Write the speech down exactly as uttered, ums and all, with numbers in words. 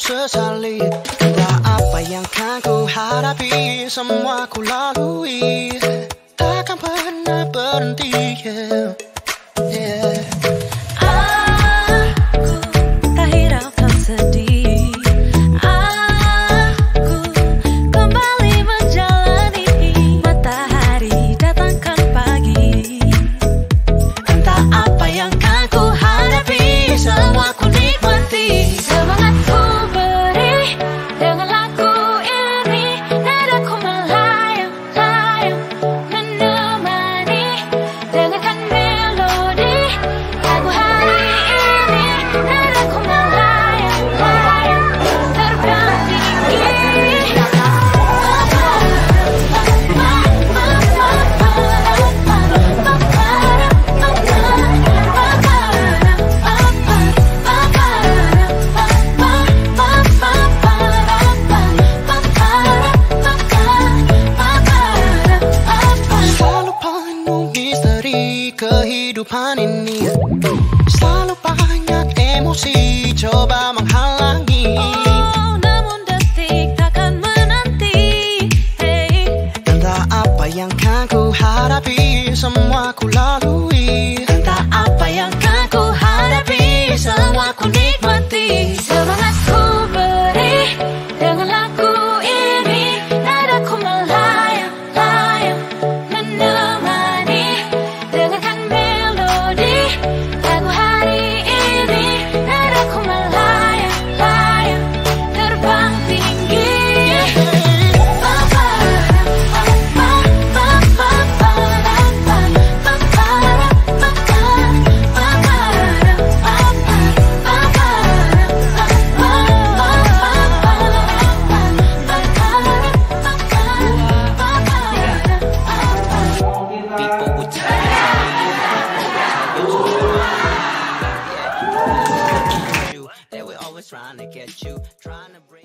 sesali. Entah apa yang kan ku hadapi, semua ku lalui, takkan pernah berhenti. Yeah. Yeah. Kehidupan ini selalu banyak emosi coba menghalangi. Oh, namun detik takkan menanti. Hey. Entah apa yang kan ku hadapi, semua ku lalui. Entah apa yang kan ku hadapi, semua ku nikmati. Semangat ku beri dengan lagu ini, nadaku melayang-layang menemani. Dengarkan melodi lagu hari ini, nadaku melayang-layang terbang tinggi. People would tell you, they were always trying to get you, trying to bring